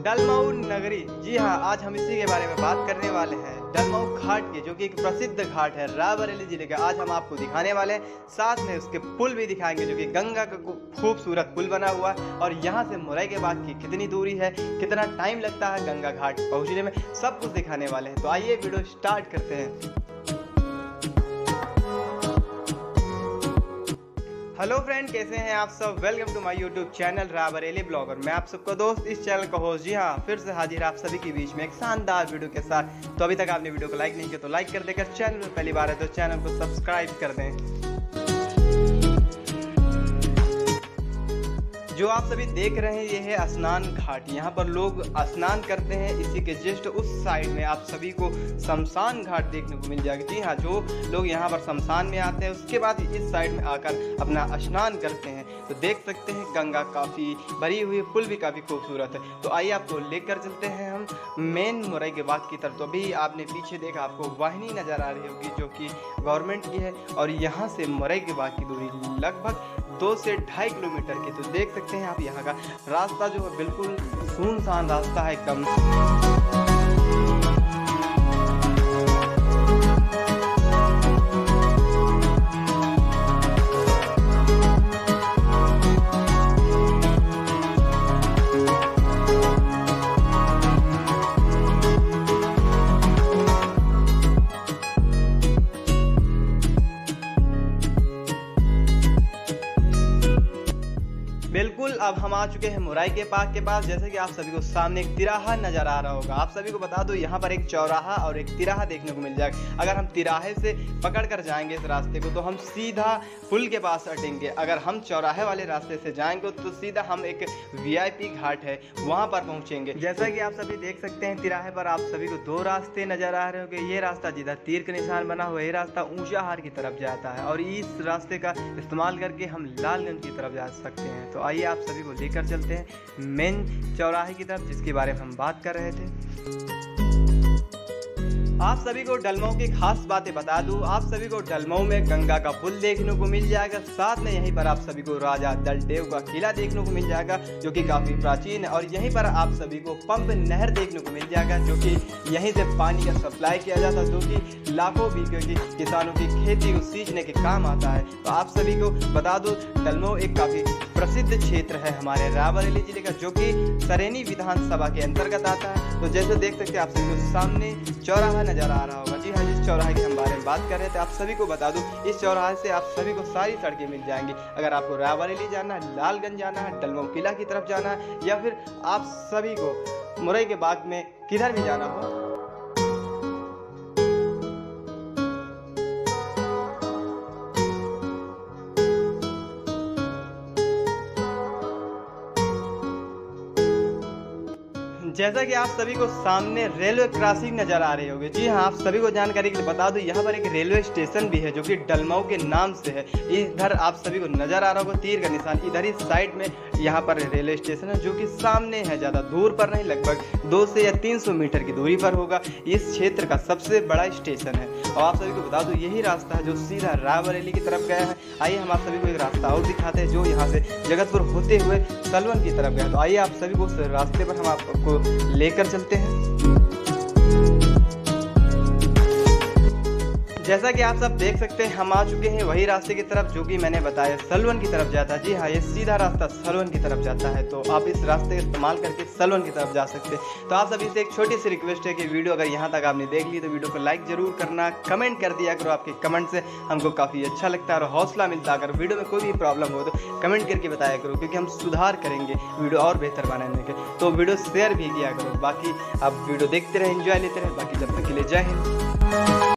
डलमऊ नगरी, जी हाँ, आज हम इसी के बारे में बात करने वाले हैं। डलमऊ घाट के, जो कि एक प्रसिद्ध घाट है रायबरेली जिले का, आज हम आपको दिखाने वाले हैं। साथ में उसके पुल भी दिखाएंगे, जो कि गंगा का खूबसूरत पुल बना हुआ है। और यहाँ से मुरई के बाग की कितनी दूरी है, कितना टाइम लगता है गंगा घाट पहुँचने में, सब कुछ दिखाने वाले हैं। तो आइए वीडियो स्टार्ट करते हैं। हेलो फ्रेंड, कैसे हैं आप सब। Welcome to my YouTube channel Raebareli blogger. मैं आप सबका दोस्त, इस चैनल का होस्ट, जी हाँ, फिर से हाजिर आप सभी के बीच में एक शानदार वीडियो के साथ। तो अभी तक आपने वीडियो को लाइक नहीं किया तो लाइक कर देकर, चैनल में पहली बार है तो चैनल को सब्सक्राइब कर दें। जो आप सभी देख रहे हैं, ये है स्नान घाट। यहाँ पर लोग स्नान करते हैं। इसी के जस्ट उस साइड में आप सभी को शमशान घाट देखने को मिल जाएगा। जी हाँ, जो लोग यहाँ पर शमशान में आते हैं, उसके बाद इस साइड में आकर अपना स्नान करते हैं। तो देख सकते हैं गंगा काफ़ी भरी हुई, पुल भी काफ़ी खूबसूरत है। तो आइए आपको लेकर चलते हैं हम मेन मुरई के बाग की तरफ। तो अभी आपने पीछे देखा, आपको वाहिनी नज़र आ रही होगी, जो कि गवर्नमेंट की है। और यहाँ से मुरई के बाग की दूरी लगभग 2 से 2.5 किलोमीटर की। तो देख सकते हैं आप, यहाँ का रास्ता जो है बिल्कुल सुनसान रास्ता है एकदम। बिल्कुल, अब हम आ चुके हैं मुरई के बाग के पास। जैसे कि आप सभी को सामने एक तिराहा नजर आ रहा होगा। आप सभी को बता दो, यहाँ पर एक चौराहा और एक तिराहा देखने को मिल जाएगा। अगर हम तिराहे से पकड़ कर जाएंगे इस रास्ते को, तो हम सीधा पुल के पास अटेंगे। अगर हम चौराहे वाले रास्ते से जाएंगे तो सीधा हम एक VIP घाट है, वहाँ पर पहुँचेंगे। जैसा कि आप सभी देख सकते हैं, तिराहे पर आप सभी को 2 रास्ते नजर आ रहे होंगे। ये रास्ता जिधर तीर का निशान बना हुआ है, ये रास्ता ऊंचाहार की तरफ जाता है। और इस रास्ते का इस्तेमाल करके हम लालगंज की तरफ जा सकते हैं। तो आइए आप सभी को लेकर चलते हैं मेन चौराहे की तरफ, जिसके बारे में हम बात कर रहे थे। आप सभी को डलमऊ की खास बातें बता दूं। आप सभी को डलमऊ में गंगा का पुल देखने को मिल जाएगा। साथ में यहीं पर आप सभी को राजा दलदेव का किला देखने को मिल जाएगा, जो कि काफ़ी प्राचीन है। और यहीं पर आप सभी को पंप नहर देखने को मिल जाएगा, जो कि यहीं से पानी का सप्लाई किया जाता है, जो कि लाखों बीघे की किसानों की खेती को सींचने के काम आता है। तो आप सभी को बता दो, डलमऊ एक काफ़ी प्रसिद्ध क्षेत्र है हमारे रायबरेली जिले का, जो कि सरेनी विधानसभा के अंतर्गत आता है। तो जैसे देख सकते हैं, आप सभी को सामने चौराहा नजर आ रहा होगा। जी हाँ, जिस चौराहे के हम बारे में बात कर रहे थे, आप सभी को बता दूं, इस चौराहे से आप सभी को सारी सड़कें मिल जाएंगी। अगर आपको रायबरेली जाना है, लालगंज जाना है, डलमऊ किला की तरफ जाना है, या फिर आप सभी को मुरई के बाग में किधर भी जाना हो। जैसा कि आप सभी को सामने रेलवे क्रॉसिंग नजर आ रही होगी। जी हाँ, आप सभी को जानकारी के लिए बता दूं, यहाँ पर एक रेलवे स्टेशन भी है, जो कि डलमऊ के नाम से है। इधर आप सभी को नजर आ रहा होगा तीर का निशान, इधर ही साइड में यहाँ पर रेलवे स्टेशन है, जो कि सामने है, ज़्यादा दूर पर नहीं, लगभग 200 या 300 मीटर की दूरी पर होगा। इस क्षेत्र का सबसे बड़ा स्टेशन है। और आप सभी को बता दूं, यही रास्ता है जो सीधा रायबरेली की तरफ गया है। आइए हम आप सभी को एक रास्ता और दिखाते हैं, जो यहाँ से जगतपुर होते हुए सलवन की तरफ गया। तो आइए आप सभी को उस रास्ते पर हम आपको लेकर चलते हैं। जैसा कि आप सब देख सकते हैं, हम आ चुके हैं वही रास्ते की तरफ, जो कि मैंने बताया सलवन की तरफ जाता है। जी हाँ, ये सीधा रास्ता सलवन की तरफ जाता है। तो आप इस रास्ते का इस्तेमाल करके सलवन की तरफ जा सकते हैं। तो आप सभी से एक छोटी सी रिक्वेस्ट है कि वीडियो अगर यहाँ तक आपने देख ली तो वीडियो को लाइक जरूर करना, कमेंट कर दिया करो। आपके कमेंट से हमको काफ़ी अच्छा लगता है और हौसला मिलता है। अगर वीडियो में कोई भी प्रॉब्लम हो तो कमेंट करके बताया करो, क्योंकि हम सुधार करेंगे वीडियो और बेहतर बनाने के। तो वीडियो शेयर भी किया करो। बाकी आप वीडियो देखते रहे, एंजॉय लेते रहे। बाकी जब तक के लिए जय हिंद।